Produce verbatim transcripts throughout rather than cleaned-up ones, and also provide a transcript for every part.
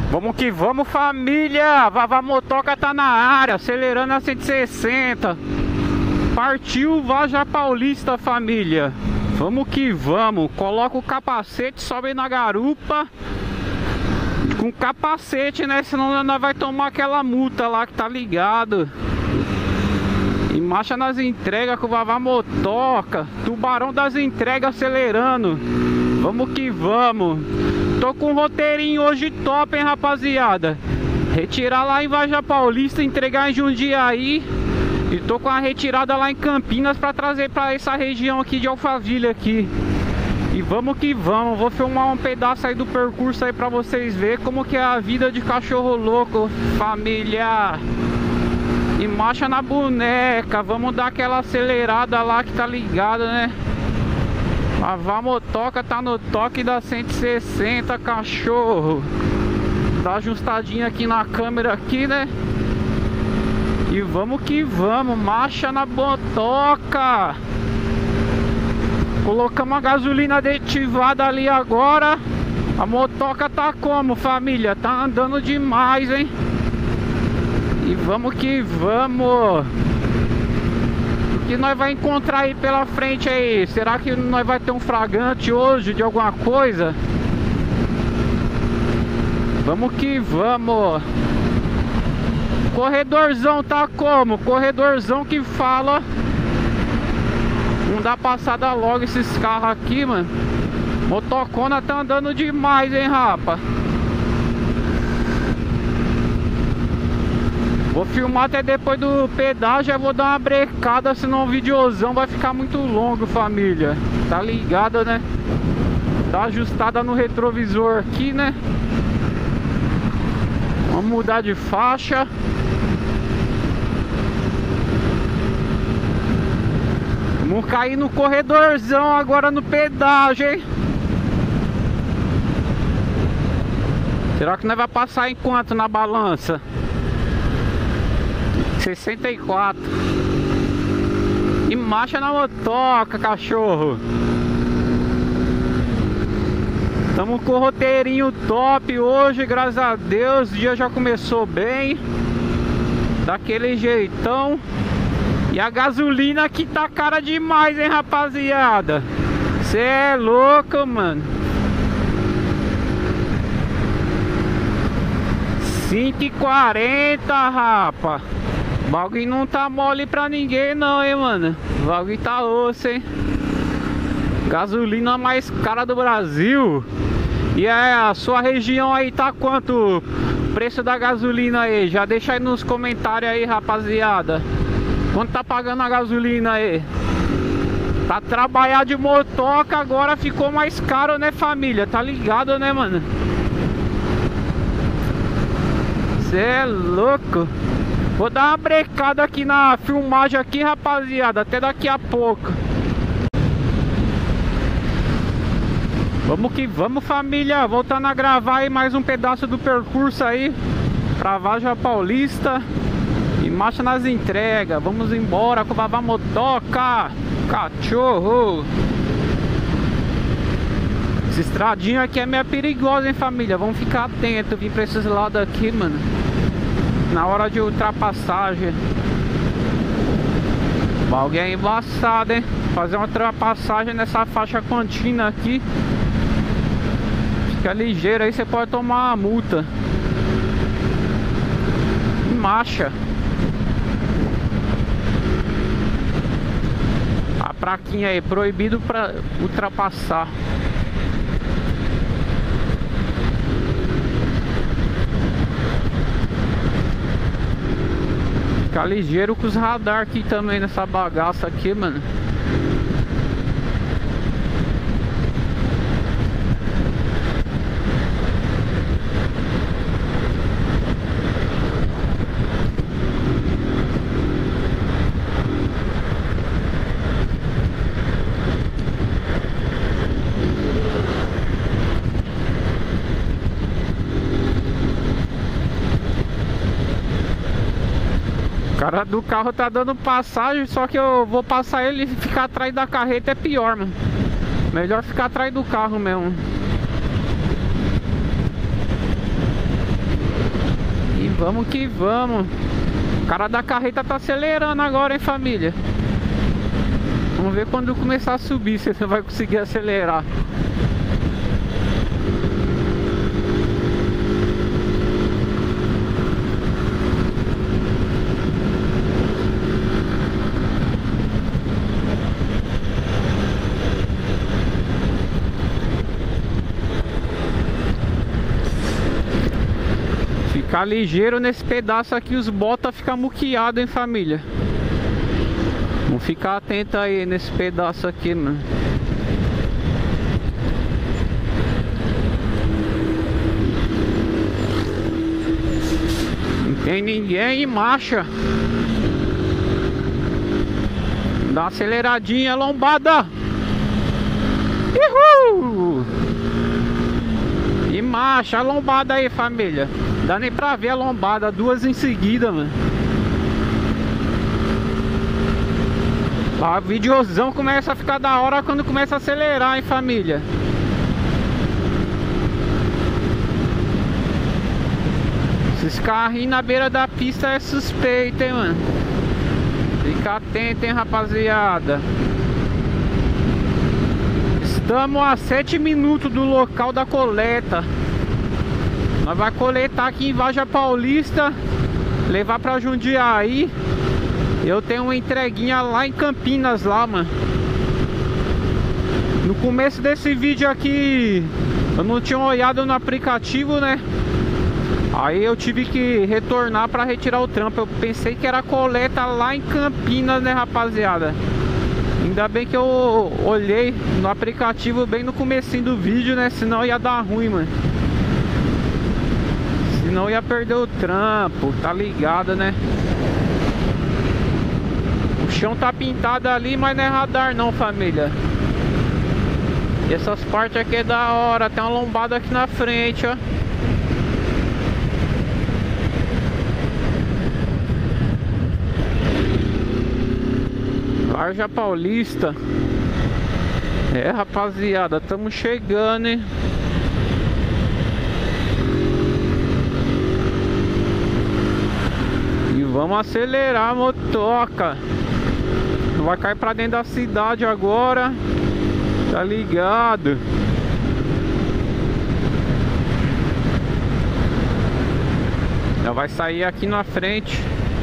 Vamos que vamos, família! Vavá Motoca tá na área, acelerando a cento e sessenta. Partiu Vaja Paulista, família. Vamos que vamos. Coloca o capacete, sobe na garupa. Com capacete, né? Senão nós vai tomar aquela multa lá que tá ligado. E marcha nas entregas com o Vavá Motoca. Tubarão das entregas acelerando. Vamos que vamos. Tô com um roteirinho hoje top, hein, rapaziada. Retirar lá em Vaja Paulista, entregar em Jundiaí. E tô com a retirada lá em Campinas pra trazer pra essa região aqui de Alphaville aqui. E vamos que vamos. Vou filmar um pedaço aí do percurso aí pra vocês verem como que é a vida de cachorro louco, família. E marcha na boneca. Vamos dar aquela acelerada lá que tá ligada, né? A Vavá Motoca tá no toque da cento e sessenta, cachorro. Tá ajustadinho aqui na câmera aqui, né? E vamos que vamos, marcha na motoca. Colocamos a gasolina aditivada ali agora. A motoca tá como, família? Tá andando demais, hein? E vamos que vamos. O que nós vai encontrar aí pela frente aí? Será que nós vai ter um flagrante hoje de alguma coisa? Vamos que vamos. Corredorzão tá como? Corredorzão que fala. Não dá passada logo esses carros aqui, mano. Motocona tá andando demais, hein, rapa. Vou filmar até depois do pedágio, já vou dar uma brecada, senão o videozão vai ficar muito longo, família. Tá ligado, né? Tá ajustada no retrovisor aqui, né? Vamos mudar de faixa. Vamos cair no corredorzão agora no pedágio, hein? Será que nós vai passar em quanto na balança? sessenta e quatro. E marcha na motoca, cachorro. Estamos com o roteirinho top hoje, graças a Deus. O dia já começou bem. Daquele jeitão. E a gasolina aqui tá cara demais, hein, rapaziada. Cê é louco, mano. cinco e quarenta, rapa. O bagulho não tá mole pra ninguém não, hein, mano. O bagulho tá osso, hein. Gasolina mais cara do Brasil. E é, a sua região aí tá quanto o preço da gasolina aí? Já deixa aí nos comentários aí, rapaziada. Quanto tá pagando a gasolina aí? Pra trabalhar de motoca agora ficou mais caro, né, família? Tá ligado, né, mano? Cê é louco. Vou dar uma brecada aqui na filmagem aqui, rapaziada. Até daqui a pouco. Vamos que vamos, família. Voltando a gravar aí mais um pedaço do percurso aí pra Vaja Paulista. E marcha nas entregas. Vamos embora com o Vavá Motoca, cachorro. Essa estradinha aqui é meio perigosa, hein, família? Vamos ficar atento. Vim pra esses lados aqui, mano, na hora de ultrapassagem. O bagulho é embaçado, hein? Fazer uma ultrapassagem nessa faixa contínua aqui. Fica ligeiro aí, você pode tomar uma multa. E marcha. A plaquinha aí, proibido para ultrapassar. Ficar ligeiro com os radar aqui também nessa bagaça aqui, mano. O cara do carro tá dando passagem, só que eu vou passar ele e ficar atrás da carreta é pior, mano. Melhor ficar atrás do carro mesmo. vamos que vamos. O cara da carreta tá acelerando agora, hein, família? Vamos ver quando começar a subir se você vai conseguir acelerar. Ficar ligeiro nesse pedaço aqui, os botas ficam muqueados, hein, família? Vamos ficar atento aí nesse pedaço aqui, mano. Não tem ninguém em marcha. Dá uma aceleradinha, lombada. Uhul! E marcha, a lombada aí, família. Dá nem pra ver a lombada, duas em seguida, mano. A videozão começa a ficar da hora quando começa a acelerar, hein, família. Esses carrinhos na beira da pista é suspeito, hein, mano. Fica atento, hein, rapaziada. Estamos a sete minutos do local da coleta. Nós vai coletar aqui em Varja Paulista, levar pra Jundiaí. Eu tenho uma entreguinha lá em Campinas, lá, mano. No começo desse vídeo aqui, eu não tinha olhado no aplicativo, né? Aí eu tive que retornar pra retirar o trampo. Eu pensei que era coleta lá em Campinas, né, rapaziada? Ainda bem que eu olhei no aplicativo bem no comecinho do vídeo, né? Senão ia dar ruim, mano. Senão ia perder o trampo, tá ligado, né? O chão tá pintado ali, mas não é radar não, família. E essas partes aqui é da hora. Tem uma lombada aqui na frente, ó. Varja Paulista. É, rapaziada, estamos chegando, hein? Vamos acelerar a motoca. Não vai cair pra dentro da cidade agora. Tá ligado? Já vai sair aqui na frente.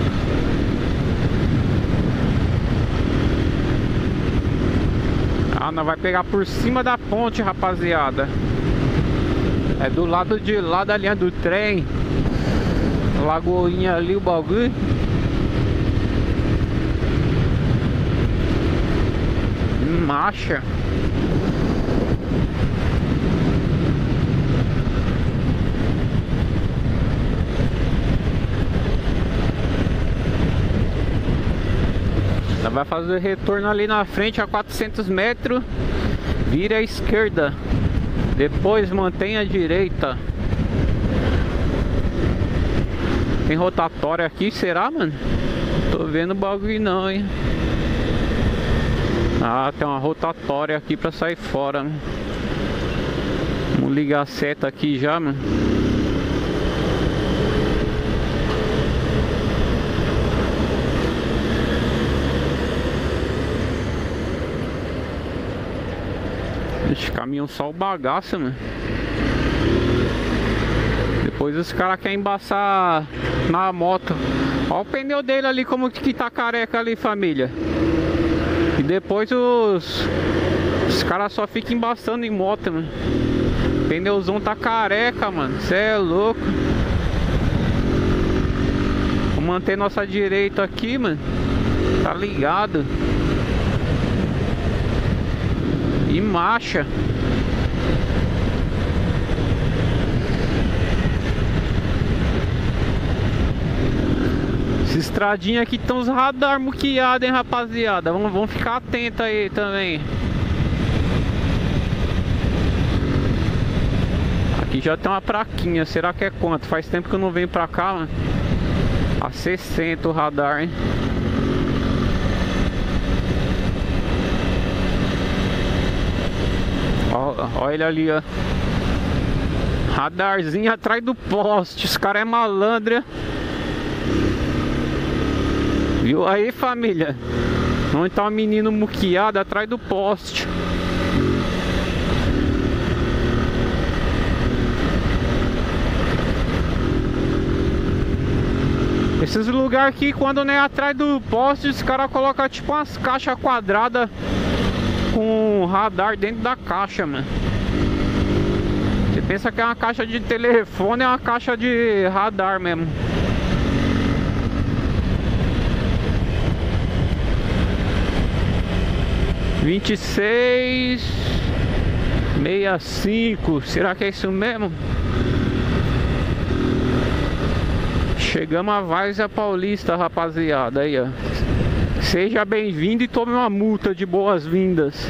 Ah, nós vai pegar por cima da ponte, rapaziada. É do lado de lá da linha do trem. Lagoinha ali o bagulho. Marcha. Ela vai fazer retorno ali na frente a quatrocentos metros. Vira à esquerda. Depois mantenha a direita. Tem rotatória aqui, será, mano? Tô vendo o bagulho não, hein? Ah, tem uma rotatória aqui pra sair fora, né? Vamos ligar a seta aqui já, mano. Esse caminhão só o bagaço, mano. Depois os caras querem embaçar na moto. Olha o pneu dele ali, como que tá careca ali, família. E depois os Os caras só ficam embaçando em moto, mano. O pneuzão tá careca, mano. Cê é louco. Vamos manter nossa direita aqui, mano. Tá ligado? E marcha. Essa estradinha aqui tem uns radar muqueados, hein, rapaziada. Vamos, vamos ficar atento aí também. Aqui já tem uma praquinha. Será que é quanto? Faz tempo que eu não venho pra cá, mano. A sessenta o radar, hein. Olha ele ali, ó. Radarzinho atrás do poste. Os caras é malandro. Viu aí, família? Onde tá o menino muqueado atrás do poste. Esses lugares aqui, quando não é atrás do poste, os caras colocam tipo umas caixas quadradas com radar dentro da caixa, mano. Você pensa que é uma caixa de telefone, é uma caixa de radar mesmo. vinte e seis sessenta e cinco, será que é isso mesmo? Chegamos a Várzea Paulista, rapaziada. Aí, ó. Seja bem-vindo e tome uma multa de boas-vindas.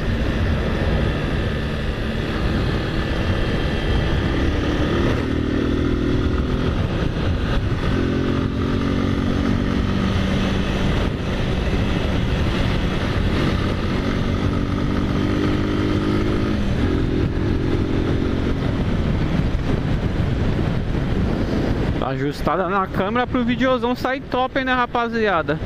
Ajustada na câmera pro videozão sair top, né, rapaziada?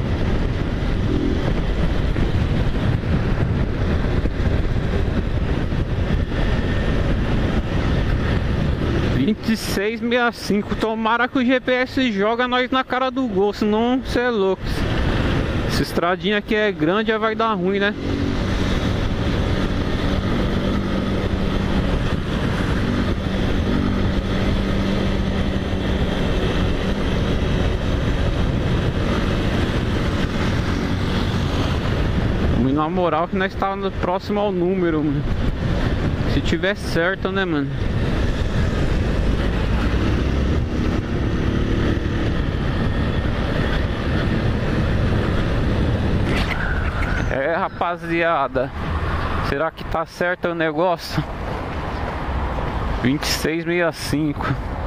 vinte e seis sessenta e cinco. Tomara que o G P S joga nós na cara do gol, senão cê é louco. Essa estradinha aqui é grande, vai dar ruim, né? Na moral que nós estávamos próximo ao número, mano. Se tiver certo, né, mano? É, rapaziada. Será que tá certo o negócio? vinte e seis sessenta e cinco.